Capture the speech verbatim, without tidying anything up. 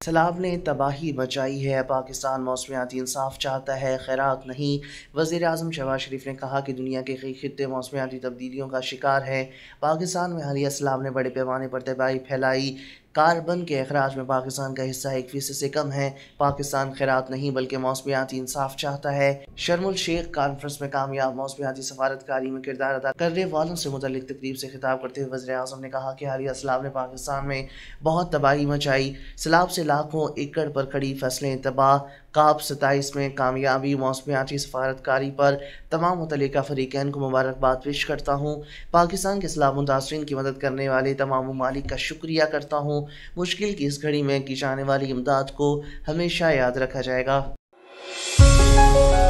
सैलाब ने तबाही मचाई है, पाकिस्तान मौसमियाती इंसाफ चाहता है, खैरात नहीं। वज़ीर आज़म शहबाज शरीफ ने कहा कि दुनिया के कई खित्ते मौसमियाती तब्दीलियों का शिकार है। पाकिस्तान में हालिया सैलाब ने बड़े पैमाने पर तबाही फैलाई। कार्बन के अखराज में पाकिस्तान का हिस्सा एक फीसद से कम है। पाकिस्तान खैरात नहीं बल्कि मौसमियाती इंसाफ चाहता है। शर्मुल शेख कॉन्फ्रेंस में कामयाब मौसमियाती सफारतकारी में किरदार अदा करने वालों से मुतल्लिक तकरीब से खिताब करते हुए वज़ीर आज़म ने कहा कि हालिया सैलाब ने पाकिस्तान में बहुत तबाही मचाई। सैलाब से लाखों एकड़ पर खड़ी फसलें तबाह। काप सताईस में कामयाबी मौसमियाती सफारतकारी पर तमाम मुतल्लिका फ़रीक़ैन को मुबारकबाद पेश करता हूँ। पाकिस्तान के सैलाब मुतासरीन की मदद करने वाले तमाम ममालिक का शुक्रिया करता हूँ। मुश्किल की इस घड़ी में की जाने वाली इमदाद को हमेशा याद रखा जाएगा।